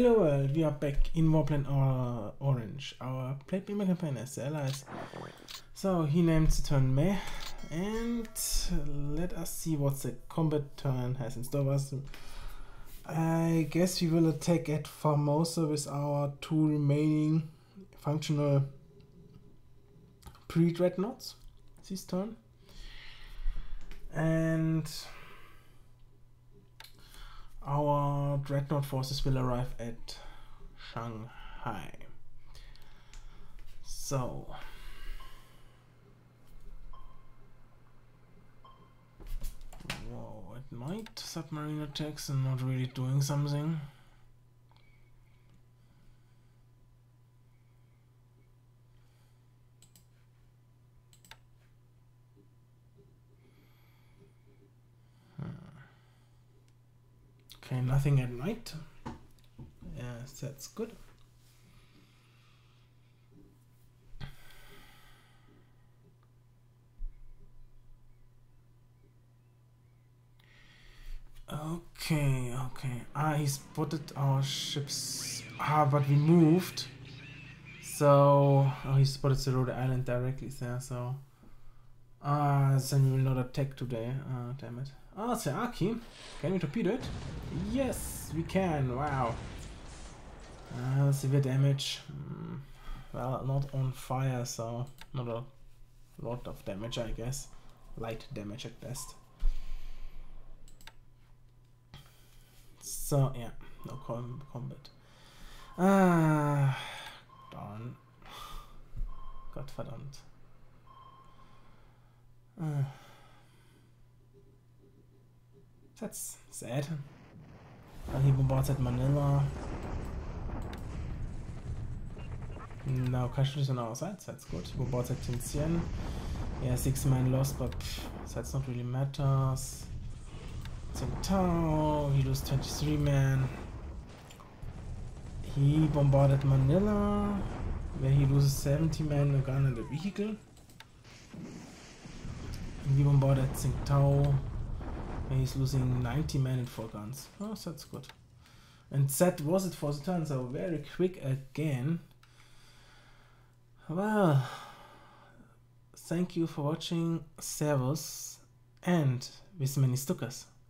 Hello world, we are back in Warplan Orange. Our plate beamer campaign is the allies. So he named the turn Meh, and let us see what the combat turn has in store for us. I guess we will attack at Formosa with our two remaining functional pre-dreadnoughts this turn. And our dreadnought forces will arrive at Shanghai. So whoa, at night submarine attacks and not really doing something. Okay, nothing at night. Yes, that's good. Okay. He spotted our ships. But we moved. So, he spotted the Rhode Island directly there, so... then we will not attack today. Damn it. The Aki. Can we torpedo it? Yes, we can. Wow. Severe damage. Well, not on fire, so not a lot of damage, I guess. Light damage at best. So, yeah, no combat. Darn. Gottverdammt. That's sad. He bombards at Manila. Now casualties on our side, that's good. He bombards at Tianjin. Yeah, 6 men lost, but that's not really matters. Tsingtao, he loses 23 men. He bombarded Manila, where he loses 70 men, a gun and a vehicle. And we bombarded Tsingtao, where he's losing 90 men and 4 guns. Oh, that's good. And that was it for the turn, so very quick again. Well, thank you for watching. Servus, and bis many Stuckers.